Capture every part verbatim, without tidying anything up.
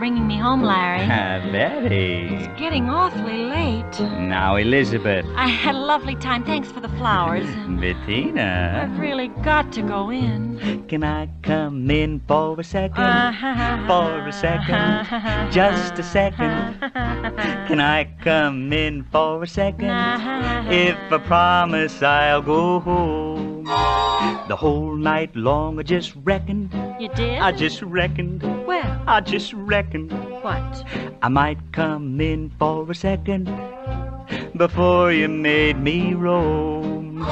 bringing me home, Larry. Ah, Betty. It's getting awfully late. Now, Elizabeth. I had a lovely time. Thanks for the flowers. Bettina. I've really got to go in. Can I come in for a second? Uh, For a second? Just a second? Can I come in for a second? If I promise I'll go home. The whole night long I just reckoned. You did? I just reckoned. Well, I just reckoned. what? I might come in for a second before you made me roam.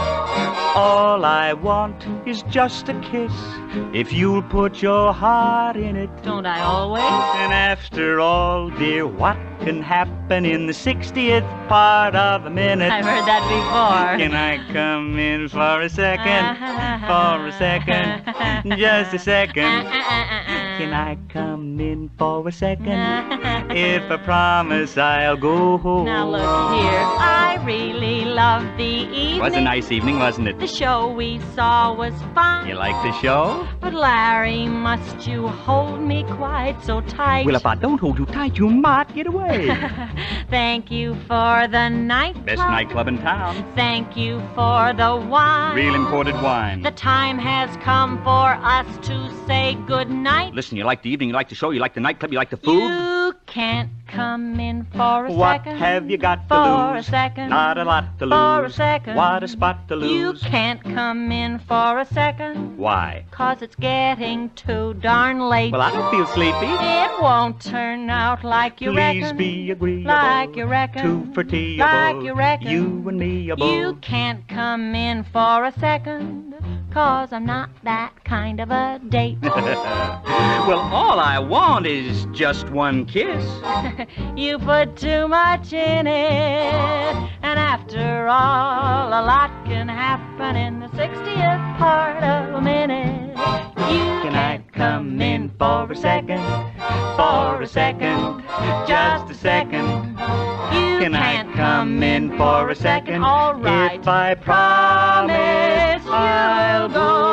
All I want is just a kiss, if you'll put your heart in it. Don't I always? And after all, dear, what can happen in the sixtieth part of a minute? I've heard that before. Can I come in for a second? For a second? Just a second? Can I come in for a second? If I promise I'll go home. Now look here, I really loved the evening. Was a nice evening, wasn't it? The show we saw was fine. You like the show? But Larry, must you hold me quite so tight? Well, if I don't hold you tight, you might get away. Thank you for the nightclub. Best nightclub in town. Thank you for the wine. Real imported wine. The time has come for us to say good night. Listen, you like the evening, you like the show, you like the nightclub, you like the food? You can't come in for a What second. have you got to for lose? a second. Not a lot to lose. For a second. What a spot to lose. You can't come in for a second. Why? 'Cause it's getting too darn late. Well, I don't feel sleepy. It won't turn out like you Please reckon. be agreeable. Like you reckon. Too forteable. Like you reckon. You and me, a You can't come in for a second, 'cause I'm not that kind of a date. Well, all I want is just one kiss. You put too much in it, and after all, a lot can happen in the sixtieth part of a minute. You Can I come in for a second? For a second? Just a second? You Can I can't come in for a second? All right. If I promise I'll go